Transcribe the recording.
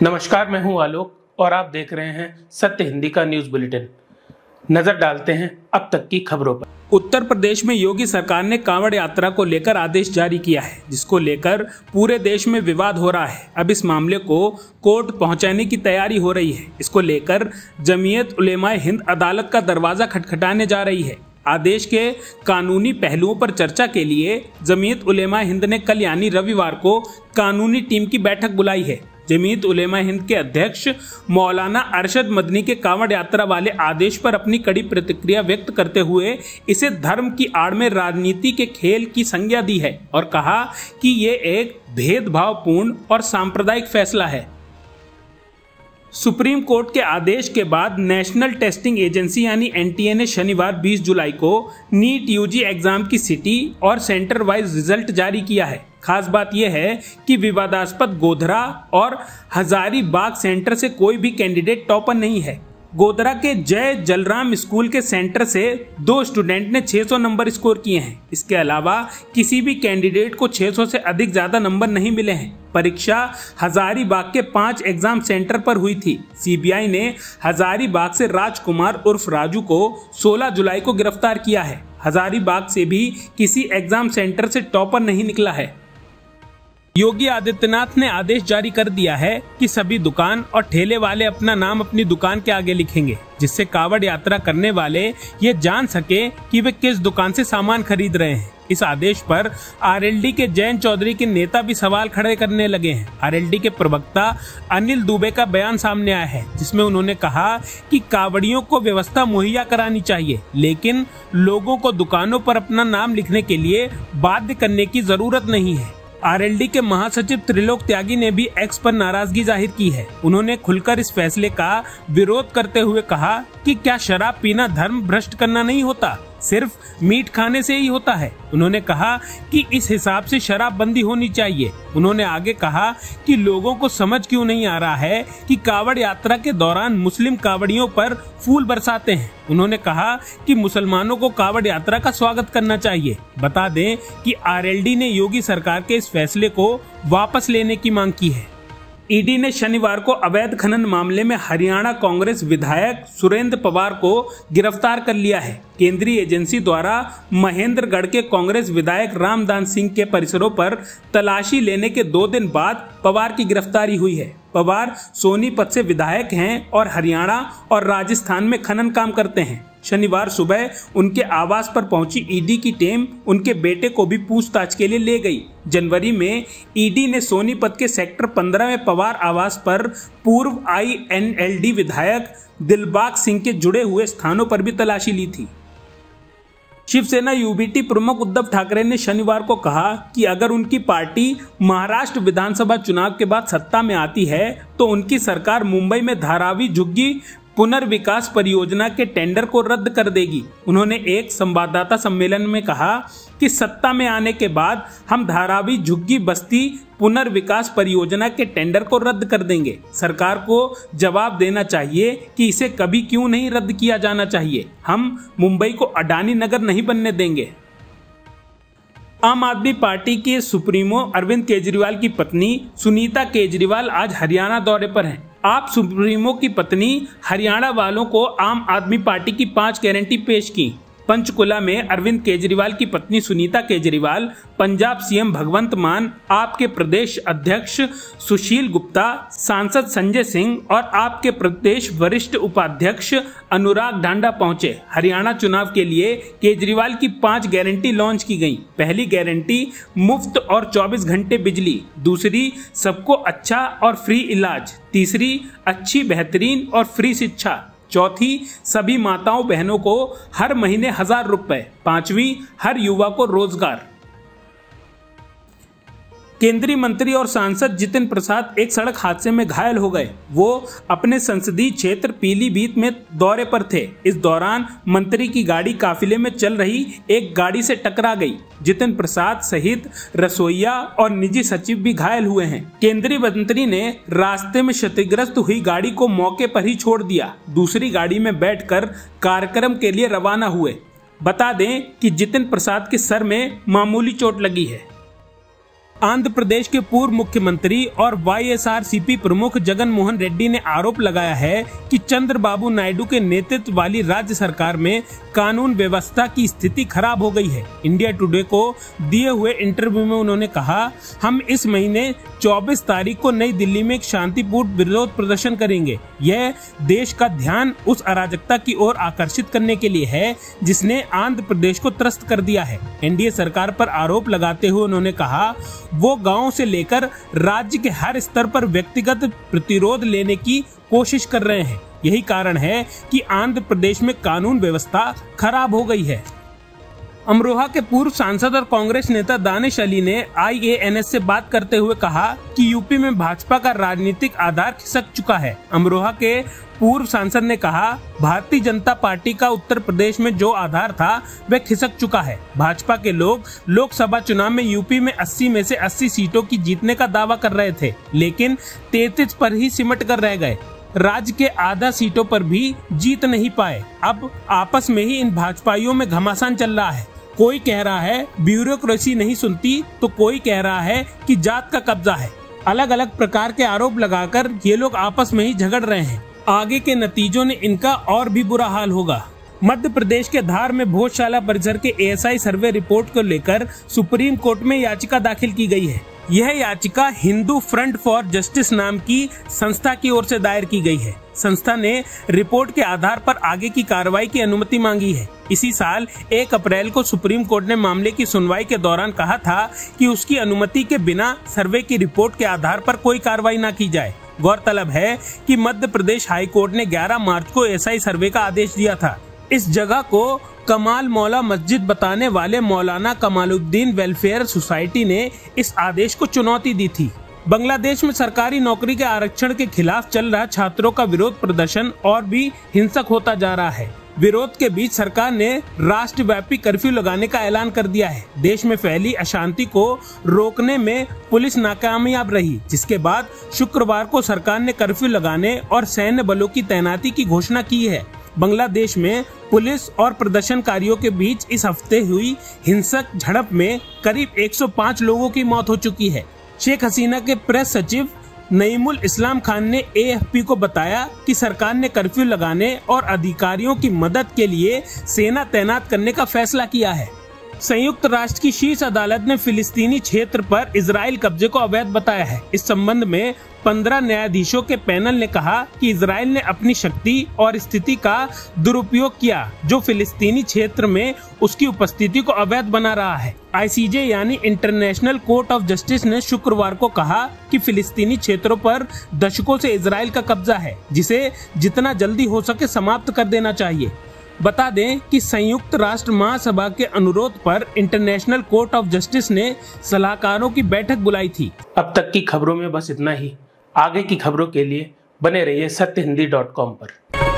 नमस्कार, मैं हूं आलोक और आप देख रहे हैं सत्य हिंदी का न्यूज बुलेटिन। नजर डालते हैं अब तक की खबरों पर। उत्तर प्रदेश में योगी सरकार ने कांवड़ यात्रा को लेकर आदेश जारी किया है, जिसको लेकर पूरे देश में विवाद हो रहा है। अब इस मामले को कोर्ट पहुंचाने की तैयारी हो रही है। इसको लेकर जमीयत उलेमाए हिंद अदालत का दरवाजा खटखटाने जा रही है। आदेश के कानूनी पहलुओं पर चर्चा के लिए जमीयत उलेमाए हिंद ने कल यानी रविवार को कानूनी टीम की बैठक बुलाई है। जमीयत उलेमा हिंद के अध्यक्ष मौलाना अरशद मदनी के कांवड़ यात्रा वाले आदेश पर अपनी कड़ी प्रतिक्रिया व्यक्त करते हुए इसे धर्म की आड़ में राजनीति के खेल की संज्ञा दी है और कहा कि ये एक भेदभावपूर्ण और सांप्रदायिक फैसला है। सुप्रीम कोर्ट के आदेश के बाद नेशनल टेस्टिंग एजेंसी यानी एनटीए ने शनिवार 20 जुलाई को नीट यूजी एग्जाम की सिटी और सेंटर वाइज रिजल्ट जारी किया है। खास बात यह है कि विवादास्पद गोधरा और हजारीबाग सेंटर से कोई भी कैंडिडेट टॉपर नहीं है। गोधरा के जय जलराम स्कूल के सेंटर से 2 स्टूडेंट ने 600 नंबर स्कोर किए हैं। इसके अलावा किसी भी कैंडिडेट को 600 से अधिक ज्यादा नंबर नहीं मिले हैं। परीक्षा हजारीबाग के 5 एग्जाम सेंटर पर हुई थी। सीबीआई ने हजारीबाग से राजकुमार उर्फ राजू को 16 जुलाई को गिरफ्तार किया है। हजारीबाग से भी किसी एग्जाम सेंटर से टॉपर नहीं निकला है। योगी आदित्यनाथ ने आदेश जारी कर दिया है कि सभी दुकान और ठेले वाले अपना नाम अपनी दुकान के आगे लिखेंगे, जिससे कांवड़ यात्रा करने वाले ये जान सके कि वे किस दुकान से सामान खरीद रहे हैं। इस आदेश पर आरएलडी के जयंत चौधरी के नेता भी सवाल खड़े करने लगे हैं। आरएलडी के प्रवक्ता अनिल दुबे का बयान सामने आया है, जिसमें उन्होंने कहा कि कांवड़ियों को व्यवस्था मुहैया करानी चाहिए, लेकिन लोगों को दुकानों पर अपना नाम लिखने के लिए बाध्य करने की जरूरत नहीं है। आरएलडी के महासचिव त्रिलोक त्यागी ने भी एक्स पर नाराजगी जाहिर की है। उन्होंने खुलकर इस फैसले का विरोध करते हुए कहा कि क्या शराब पीना धर्म भ्रष्ट करना नहीं होता, सिर्फ मीट खाने से ही होता है। उन्होंने कहा कि इस हिसाब से शराबबंदी होनी चाहिए। उन्होंने आगे कहा कि लोगों को समझ क्यों नहीं आ रहा है कि कांवड़ यात्रा के दौरान मुस्लिम कांवड़ियों पर फूल बरसाते हैं। उन्होंने कहा कि मुसलमानों को कांवड़ यात्रा का स्वागत करना चाहिए। बता दें कि आरएलडी ने योगी सरकार के इस फैसले को वापस लेने की मांग की है। ईडी ने शनिवार को अवैध खनन मामले में हरियाणा कांग्रेस विधायक सुरेंद्र पवार को गिरफ्तार कर लिया है। केंद्रीय एजेंसी द्वारा महेंद्रगढ़ के कांग्रेस विधायक रामदान सिंह के परिसरों पर तलाशी लेने के 2 दिन बाद पवार की गिरफ्तारी हुई है। पवार सोनीपत से विधायक हैं और हरियाणा और राजस्थान में खनन काम करते हैं। शनिवार सुबह उनके आवास पर पहुंची ईडी की टीम उनके बेटे को भी पूछताछ के लिए ले गई। जनवरी में ईडी ने सोनीपत के सेक्टर 15 में पवार आवास पर पूर्व आईएनएलडी विधायक दिलबाग सिंह के जुड़े हुए स्थानों पर भी तलाशी ली थी। शिवसेना यूबीटी प्रमुख उद्धव ठाकरे ने शनिवार को कहा कि अगर उनकी पार्टी महाराष्ट्र विधानसभा चुनाव के बाद सत्ता में आती है तो उनकी सरकार मुंबई में धारावी झुग्गी पुनर्विकास परियोजना के टेंडर को रद्द कर देगी। उन्होंने एक संवाददाता सम्मेलन में कहा कि सत्ता में आने के बाद हम धारावी झुग्गी बस्ती पुनर्विकास परियोजना के टेंडर को रद्द कर देंगे। सरकार को जवाब देना चाहिए कि इसे कभी क्यों नहीं रद्द किया जाना चाहिए। हम मुंबई को अडानी नगर नहीं बनने देंगे। आम आदमी पार्टी के सुप्रीमो अरविंद केजरीवाल की पत्नी सुनीता केजरीवाल आज हरियाणा दौरे पर हैं। आप सुप्रीमो की पत्नी हरियाणा वालों को आम आदमी पार्टी की 5 गारंटी पेश की। पंचकुला में अरविंद केजरीवाल की पत्नी सुनीता केजरीवाल, पंजाब सीएम भगवंत मान, आपके प्रदेश अध्यक्ष सुशील गुप्ता, सांसद संजय सिंह और आपके प्रदेश वरिष्ठ उपाध्यक्ष अनुराग ढांडा पहुंचे। हरियाणा चुनाव के लिए केजरीवाल की 5 गारंटी लॉन्च की गई। पहली गारंटी मुफ्त और 24 घंटे बिजली, दूसरी सबको अच्छा और फ्री इलाज, तीसरी अच्छी बेहतरीन और फ्री शिक्षा, चौथी सभी माताओं बहनों को हर महीने 1000 रुपए, 5वीं हर युवा को रोजगार। केंद्रीय मंत्री और सांसद जितिन प्रसाद एक सड़क हादसे में घायल हो गए। वो अपने संसदीय क्षेत्र पीलीभीत में दौरे पर थे। इस दौरान मंत्री की गाड़ी काफिले में चल रही एक गाड़ी से टकरा गई। जितिन प्रसाद सहित रसोइया और निजी सचिव भी घायल हुए हैं। केंद्रीय मंत्री ने रास्ते में क्षतिग्रस्त हुई गाड़ी को मौके पर ही छोड़ दिया। दूसरी गाड़ी में बैठकर कार्यक्रम के लिए रवाना हुए। बता दें कि जितिन प्रसाद के सर में मामूली चोट लगी है। आंध्र प्रदेश के पूर्व मुख्यमंत्री और वाईएसआरसीपी प्रमुख जगन मोहन रेड्डी ने आरोप लगाया है कि चंद्रबाबू नायडू के नेतृत्व वाली राज्य सरकार में कानून व्यवस्था की स्थिति खराब हो गई है। इंडिया टुडे को दिए हुए इंटरव्यू में उन्होंने कहा, हम इस महीने 24 तारीख को नई दिल्ली में एक शांतिपूर्ण विरोध प्रदर्शन करेंगे। यह देश का ध्यान उस अराजकता की ओर आकर्षित करने के लिए है जिसने आंध्र प्रदेश को त्रस्त कर दिया है। एनडीए सरकार पर आरोप लगाते हुए उन्होंने कहा, वो गांव से लेकर राज्य के हर स्तर पर व्यक्तिगत प्रतिरोध लेने की कोशिश कर रहे हैं। यही कारण है कि आंध्र प्रदेश में कानून व्यवस्था खराब हो गई है। अमरोहा के पूर्व सांसद और कांग्रेस नेता दानिश अली ने IANS से बात करते हुए कहा कि यूपी में भाजपा का राजनीतिक आधार खिसक चुका है। अमरोहा के पूर्व सांसद ने कहा, भारतीय जनता पार्टी का उत्तर प्रदेश में जो आधार था वह खिसक चुका है। भाजपा के लोग लोकसभा चुनाव में यूपी में 80 में से 80 सीटों की जीतने का दावा कर रहे थे, लेकिन 33 पर ही सिमट कर रह गए। राज्य के आधा सीटों पर भी जीत नहीं पाए। अब आपस में ही इन भाजपाइयों में घमासान चल रहा है। कोई कह रहा है ब्यूरोक्रेसी नहीं सुनती, तो कोई कह रहा है कि जात का कब्जा है। अलग अलग प्रकार के आरोप लगाकर ये लोग आपस में ही झगड़ रहे हैं। आगे के नतीजों ने इनका और भी बुरा हाल होगा। मध्य प्रदेश के धार में भोजशाला परिसर के ASI सर्वे रिपोर्ट को लेकर सुप्रीम कोर्ट में याचिका दाखिल की गई है। यह याचिका हिंदू फ्रंट फॉर जस्टिस नाम की संस्था की ओर से दायर की गई है। संस्था ने रिपोर्ट के आधार पर आगे की कार्रवाई की अनुमति मांगी है। इसी साल 1 अप्रैल को सुप्रीम कोर्ट ने मामले की सुनवाई के दौरान कहा था कि उसकी अनुमति के बिना सर्वे की रिपोर्ट के आधार पर कोई कार्रवाई न की जाए। गौरतलब है कि मध्य प्रदेश हाई कोर्ट ने 11 मार्च को ASI सर्वे का आदेश दिया था। इस जगह को कमाल मौला मस्जिद बताने वाले मौलाना कमालुद्दीन वेलफेयर सोसाइटी ने इस आदेश को चुनौती दी थी। बांग्लादेश में सरकारी नौकरी के आरक्षण के खिलाफ चल रहा छात्रों का विरोध प्रदर्शन और भी हिंसक होता जा रहा है। विरोध के बीच सरकार ने राष्ट्रव्यापी कर्फ्यू लगाने का ऐलान कर दिया है। देश में फैली अशांति को रोकने में पुलिस नाकामयाब रही, जिसके बाद शुक्रवार को सरकार ने कर्फ्यू लगाने और सैन्य बलों की तैनाती की घोषणा की है। बांग्लादेश में पुलिस और प्रदर्शनकारियों के बीच इस हफ्ते हुई हिंसक झड़प में करीब 105 लोगों की मौत हो चुकी है। शेख हसीना के प्रेस सचिव नईमुल इस्लाम खान ने AFP को बताया कि सरकार ने कर्फ्यू लगाने और अधिकारियों की मदद के लिए सेना तैनात करने का फैसला किया है। संयुक्त राष्ट्र की शीर्ष अदालत ने फिलिस्तीनी क्षेत्र पर इजराइल कब्जे को अवैध बताया है। इस संबंध में 15 न्यायाधीशों के पैनल ने कहा कि इजराइल ने अपनी शक्ति और स्थिति का दुरुपयोग किया, जो फिलिस्तीनी क्षेत्र में उसकी उपस्थिति को अवैध बना रहा है। ICJ यानी इंटरनेशनल कोर्ट ऑफ जस्टिस ने शुक्रवार को कहा कि फिलिस्तीनी क्षेत्रों पर दशकों से इजराइल का कब्जा है, जिसे जितना जल्दी हो सके समाप्त कर देना चाहिए। बता दें कि संयुक्त राष्ट्र महासभा के अनुरोध पर इंटरनेशनल कोर्ट ऑफ जस्टिस ने सलाहकारों की बैठक बुलाई थी। अब तक की खबरों में बस इतना ही। आगे की खबरों के लिए बने रहिए सत्यहिंदी.com पर।